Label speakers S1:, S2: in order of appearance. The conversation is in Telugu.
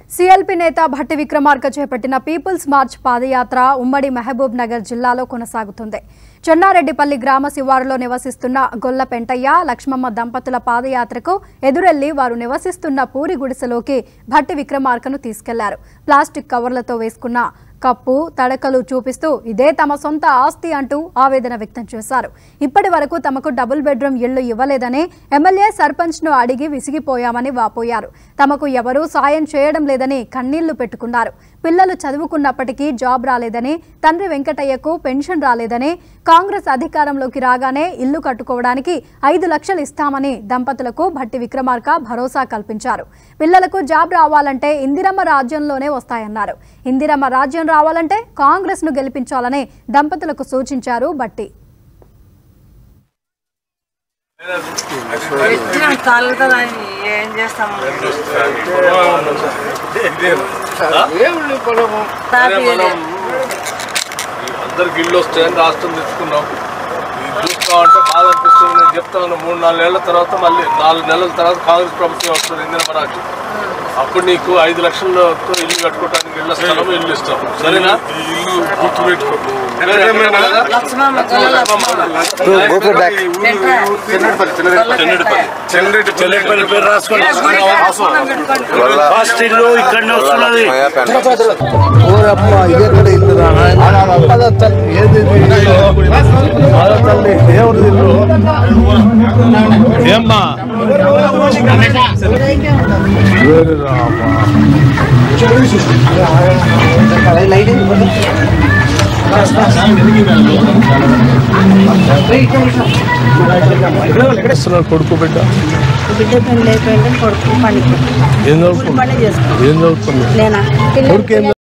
S1: सीएलपी नेता भट्टी विक्रमार्क చేపట్టిన పీపుల్స్ మార్చ్ పాదయాత్ర ఉమ్మడి మహబూబ్నగర్ జిల్లాలో కొనసాగుతుంది. చెన్నారెడ్డిపల్లి గ్రామ శివారులో నివసిస్తున్న గొల్ల పెంటయ్య లక్ష్మమ్మ దంపతుల పాదయాత్రకు ఎదురెళ్లి వారు నివసిస్తున్న పూరి గుడిసెలోకి భట్టి విక్రమార్కను తీసుకెళ్లారు. ప్లాస్టిక్ కవర్లతో వేసుకున్న కప్పు తడకలు చూపిస్తూ ఇదే తమ సొంత ఆస్తి అంటూ ఆవేదన వ్యక్తం చేశారు. ఇప్పటి వరకు తమకు డబుల్ బెడ్రూమ్ ఇళ్లు ఇవ్వలేదని ఎమ్మెల్యే సర్పంచ్ ను అడిగి విసిగిపోయామని వాపోయారు. తమకు ఎవరూ సాయం చేయడం లేదని కన్నీళ్లు పెట్టుకున్నారు. పిల్లలు చదువుకున్నప్పటికీ జాబ్ రాలేదని, తండ్రి వెంకటయ్యకు పెన్షన్ రాలేదని, కాంగ్రెస్ అధికారంలోకి రాగానే ఇల్లు కట్టుకోవడానికి 5 లక్షలు ఇస్తామని దంపతులకు భట్టి విక్రమార్క భరోసా కల్పించారు. పిల్లలకు జాబ్ రావాలంటే ఇందిరమ్మ రాజ్యంలోనే వస్తాయన్నారు. ఇందిరమ్మ రాజ్యం రావాలంటే కాంగ్రెస్ ను గెలిపించాలని దంపతులకు సూచించారు భట్టి.
S2: అందరికి ఇల్లు వస్తాయని రాష్ట్రం తెచ్చుకున్నాం. చూస్తా ఉంటే బాధ అనిపిస్తుంది. నేను చెప్తాను 3-4 నెలల తర్వాత మళ్ళీ 4 నెలల తర్వాత కాంగ్రెస్ ప్రభుత్వం వస్తుంది ఇందిరమ్మ రాజ్యం. అప్పుడు నీకు 5 లక్షలతో ఇల్లు కట్టుకోవడానికి ఇళ్ళ స్థలం ఇల్లు ఇస్తాం. సరేనా? ఇల్లు గుర్తు పెట్టుకో. పేరు రాసుకోండి. ఇక్కడనే వస్తున్నది. ఏమ్మా కొడుకు బిడ్డ ఏం చదువుతుంది?